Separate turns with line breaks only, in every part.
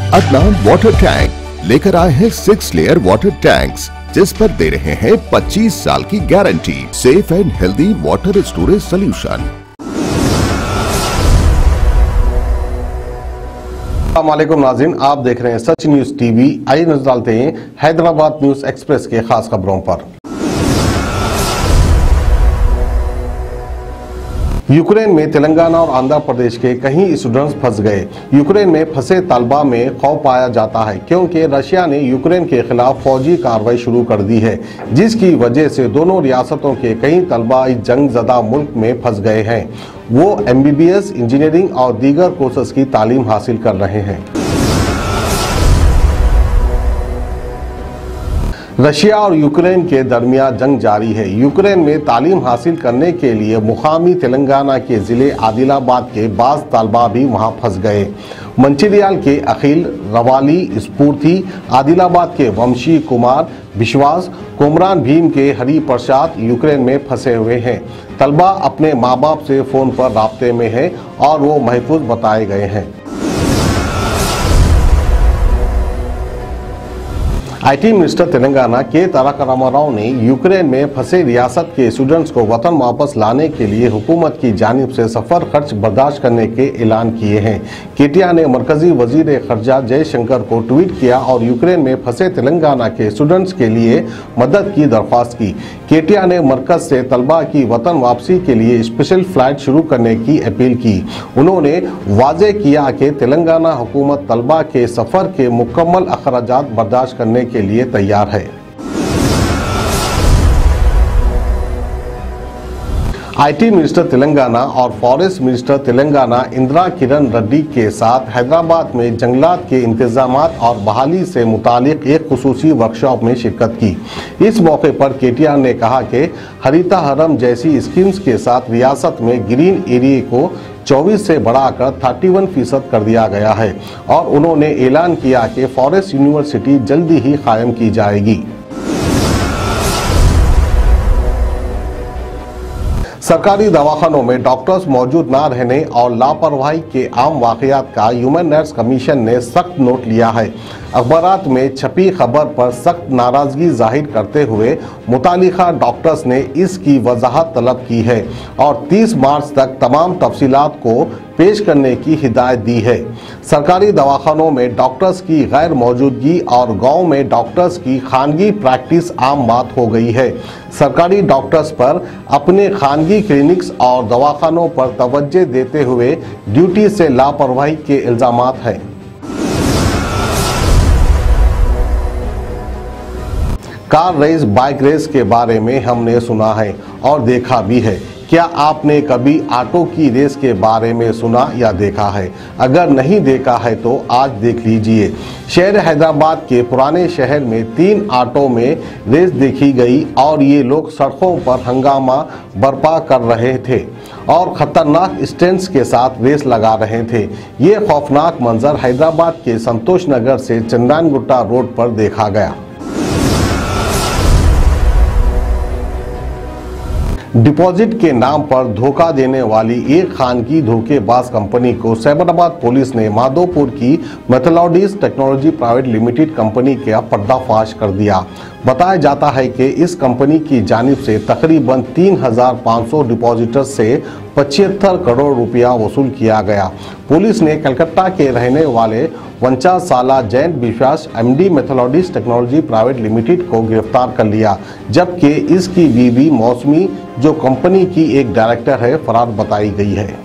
Adnan water tank लेकर आए हैं 6 लेयर वाटर टैंक्स, जिस पर दे रहे हैं 25 साल की गारंटी। Safe and healthy water storage solution.
अस्सलामुअलैकुम नाज़रीन, आप देख रहे हैं सच न्यूज टीवी। आइए नजर डालते हैं हैदराबाद न्यूज एक्सप्रेस के खास खबरों पर। यूक्रेन में तेलंगाना और आंध्र प्रदेश के कई स्टूडेंट्स फंस गए। यूक्रेन में फंसे तलबा में खौफ पाया जाता है क्योंकि रशिया ने यूक्रेन के खिलाफ फौजी कार्रवाई शुरू कर दी है, जिसकी वजह से दोनों रियासतों के कई तलबा इस जंगज़दा मुल्क में फंस गए हैं। वो MBBS, इंजीनियरिंग और दीगर कोर्सेज की तालीम हासिल कर रहे हैं। रशिया और यूक्रेन के दरमियान जंग जारी है। यूक्रेन में तालीम हासिल करने के लिए मुकामी तेलंगाना के ज़िले आदिलाबाद के बाज़ तलबा भी वहां फंस गए। मंचिरियाल के अखिल, रवाली, स्फूर्ति, आदिलाबाद के वंशी कुमार विश्वास, कुमरान भीम के हरि प्रसाद यूक्रेन में फंसे हुए हैं। तलबा अपने माँ बाप से फ़ोन पर राब्ते में हैं और वो महफूज बताए गए हैं। IT मिनिस्टर तेलंगाना के तारक रामाराव ने यूक्रेन में फंसे रियासत के स्टूडेंट्स को वतन वापस लाने के लिए हुकूमत की जानिब से सफ़र खर्च बर्दाश्त करने के ऐलान किए हैं। केटीआर ने मरकजी वजीर खर्जा जयशंकर को ट्वीट किया और यूक्रेन में फंसे तेलंगाना के स्टूडेंट्स के लिए मदद की दरख्वास्त की। केटीआर ने मरकज से तलबा की वतन वापसी के लिए स्पेशल फ्लाइट शुरू करने की अपील की। उन्होंने वाज़े किया कि तेलंगाना हुकूमत तलबा के सफ़र के मुकम्मल अखराजात बर्दाश्त करने के लिए तैयार है। IT मिनिस्टर तेलंगाना और फॉरेस्ट मिनिस्टर तेलंगाना इंदिरा किरण रेड्डी के साथ हैदराबाद में जंगलात के इंतजामात और बहाली से मुतालिक एक खुसूसी वर्कशॉप में शिरकत की। इस मौके पर केटीआर ने कहा कि हरिता हरम जैसी स्कीम्स के साथ रियासत में ग्रीन एरिया को 24 से बढ़ाकर 31% कर दिया गया है और उन्होंने ऐलान किया कि फॉरेस्ट यूनिवर्सिटी जल्दी ही कायम की जाएगी। सरकारी दवाखानों में डॉक्टर्स मौजूद ना रहने और लापरवाही के आम वाकयात का ह्यूमन राइट्स कमीशन ने सख्त नोट लिया है। अखबारात में छपी खबर पर सख्त नाराजगी जाहिर करते हुए मुतालिका डॉक्टर्स ने इसकी वजाहत तलब की है और 30 मार्च तक तमाम तफसीलात को पेश करने की हिदायत दी है। सरकारी दवाखानों में डॉक्टर्स की गैर मौजूदगी और गांव में डॉक्टर्स की खानगी प्रैक्टिस आम बात हो गई है। सरकारी डॉक्टर्स पर अपने खानगी क्लिनिक्स और दवाखानों पर तवज्जो देते हुए ड्यूटी से लापरवाही के इल्जामात हैं। कार रेस, बाइक रेस के बारे में हमने सुना है और देखा भी है। क्या आपने कभी ऑटो की रेस के बारे में सुना या देखा है? अगर नहीं देखा है तो आज देख लीजिए। शहर हैदराबाद के पुराने शहर में 3 ऑटो में रेस देखी गई और ये लोग सड़कों पर हंगामा बर्पा कर रहे थे और खतरनाक स्टंट्स के साथ रेस लगा रहे थे। ये खौफनाक मंजर हैदराबाद के संतोष नगर से चंदनगुट्टा रोड पर देखा गया। डिपॉजिट के नाम पर धोखा देने वाली एक खानगी धोखेबाज कंपनी को साइबराबाद पुलिस ने माधोपुर की Methodologies Technology Private Limited company का पर्दाफाश कर दिया। बताया जाता है कि इस कंपनी की जानिब से तकरीबन 3,500 डिपॉजिटर्स से 75 करोड़ रुपया वसूल किया गया। पुलिस ने कलकत्ता के रहने वाले 49 साला Jain Vishwas MD Methodologies Technology Private Limited को गिरफ्तार कर लिया, जबकि इसकी बीवी मौसमी, जो कंपनी की एक डायरेक्टर है, फरार बताई गई है।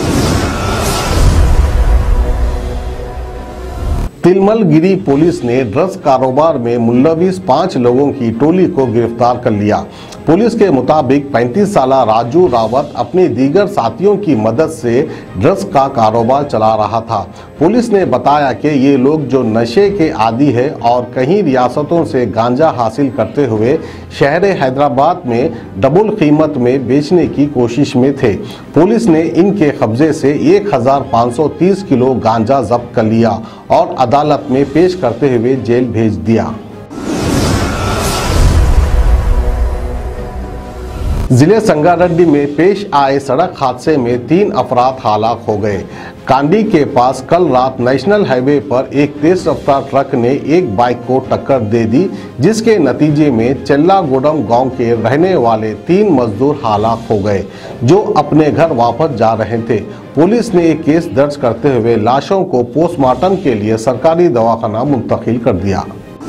तिलमलगिरी पुलिस ने ड्रग्स कारोबार में मुलविस 5 लोगों की टोली को गिरफ्तार कर लिया। पुलिस के मुताबिक 35 साला राजू रावत अपने दीगर साथियों की मदद से ड्रग्स का कारोबार चला रहा था। पुलिस ने बताया कि ये लोग जो नशे के आदी है और कई रियासतों से गांजा हासिल करते हुए शहर हैदराबाद में डबल कीमत में बेचने की कोशिश में थे। पुलिस ने इनके कब्जे से 1530 किलो गांजा जब्त कर लिया और अदालत में पेश करते हुए जेल भेज दिया। जिले संगारेड्डी में पेश आए सड़क हादसे में 3 अफराद हलाक हो गए। कांडी के पास कल रात नेशनल हाईवे पर एक तेज रफ्तार ट्रक ने एक बाइक को टक्कर दे दी, जिसके नतीजे में चेल्लागुडम गांव के रहने वाले 3 मजदूर हलाक हो गए, जो अपने घर वापस जा रहे थे। पुलिस ने एक केस दर्ज करते हुए लाशों को पोस्टमार्टम के लिए सरकारी दवाखाना मुंतकिल कर दिया।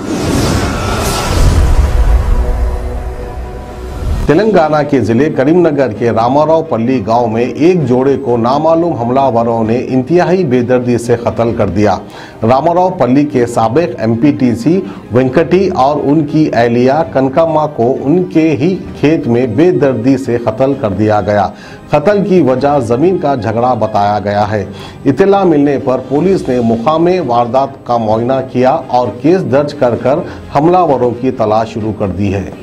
तेलंगाना के जिले करीमनगर के रामारावपल्ली गांव में एक जोड़े को नामालूम हमलावरों ने इंतहाई बेदर्दी से कत्ल कर दिया। रामारावपल्ली के साबिक एमपीटीसी वेंकटी और उनकी अहलिया कनकम्मा को उनके ही खेत में बेदर्दी से कत्ल कर दिया गया। कत्ल की वजह जमीन का झगड़ा बताया गया है। इत्तला मिलने पर पुलिस ने मुकामे वारदात का मुआयना किया और केस दर्ज कर हमलावरों की तलाश शुरू कर दी है।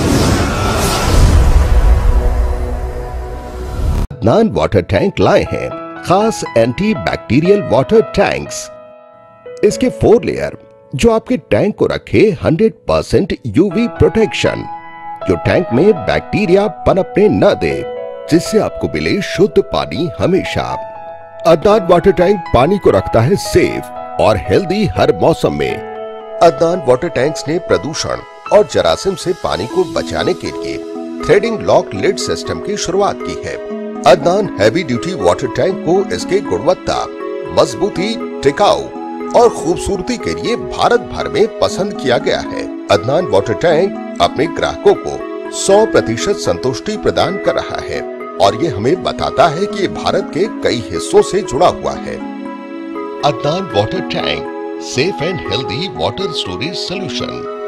अदनान वाटर टैंक लाए हैं खास एंटी बैक्टीरियल वाटर टैंक्स। इसके 4 लेयर जो आपके टैंक को रखे 100% यूवी प्रोटेक्शन, जो टैंक में बैक्टीरिया पनपने न दे, जिससे आपको मिले शुद्ध पानी हमेशा। अदनान वाटर टैंक पानी को रखता है सेफ और हेल्दी हर मौसम में। अदनान वाटर टैंक्स ने प्रदूषण और जरासीम से पानी को बचाने के लिए थ्रेडिंग लॉक लिड सिस्टम की शुरुआत की है। Adnan heavy duty water tank को इसके गुणवत्ता, मजबूती, टिकाऊ और खूबसूरती के लिए भारत भर में पसंद किया गया है। अदनान वाटर टैंक अपने ग्राहकों को 100% संतुष्टि प्रदान कर रहा है और ये हमें बताता है कि भारत के कई हिस्सों से जुड़ा हुआ है। Adnan water tank, safe and healthy water storage solution.